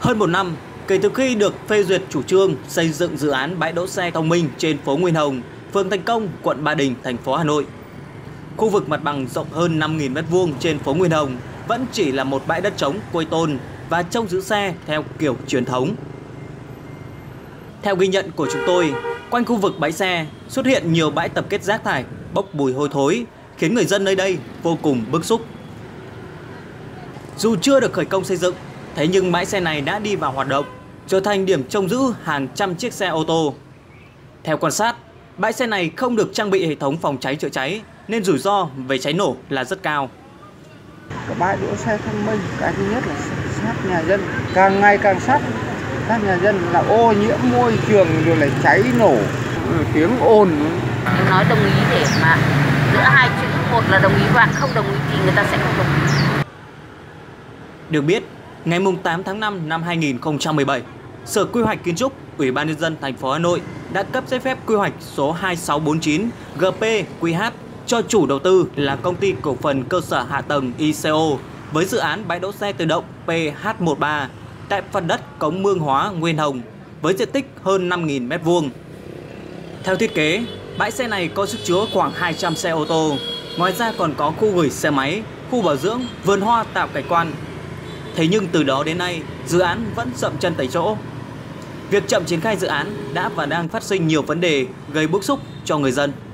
Hơn một năm kể từ khi được phê duyệt chủ trương xây dựng dự án bãi đỗ xe thông minh trên phố Nguyên Hồng, phường Thành Công, quận Ba Đình, thành phố Hà Nội. Khu vực mặt bằng rộng hơn 5.000 m² trên phố Nguyên Hồng vẫn chỉ là một bãi đất trống quây tôn và trông giữ xe theo kiểu truyền thống. Theo ghi nhận của chúng tôi, quanh khu vực bãi xe xuất hiện nhiều bãi tập kết rác thải bốc mùi hôi thối, khiến người dân nơi đây vô cùng bức xúc. Dù chưa được khởi công xây dựng, thế nhưng bãi xe này đã đi vào hoạt động, trở thành điểm trông giữ hàng trăm chiếc xe ô tô. Theo quan sát, bãi xe này không được trang bị hệ thống phòng cháy chữa cháy nên rủi ro về cháy nổ là rất cao. Cái bãi đỗ xe thông minh, cái thứ nhất là sát nhà dân, càng ngày càng sát nhà dân là ô nhiễm môi trường rồi lại cháy nổ, tiếng ồn. Nếu nói đồng ý để mà giữa hai chữ, một là đồng ý và không đồng ý thì người ta sẽ không đồng ý. Được biết, ngày 8 tháng 5 năm 2017, Sở Quy hoạch Kiến trúc, Ủy ban nhân dân thành phố Hà Nội đã cấp giấy phép quy hoạch số 2649 GP-QH cho chủ đầu tư là Công ty Cổ phần Cơ sở Hạ tầng ICO với dự án bãi đỗ xe tự động PH13 tại phần đất Cống Mương Hóa, Nguyên Hồng với diện tích hơn 5.000 m². Theo thiết kế, bãi xe này có sức chứa khoảng 200 xe ô tô. Ngoài ra còn có khu gửi xe máy, khu bảo dưỡng, vườn hoa tạo cảnh quan. Thế nhưng từ đó đến nay, dự án vẫn dậm chân tại chỗ. Việc chậm triển khai dự án đã và đang phát sinh nhiều vấn đề gây bức xúc cho người dân.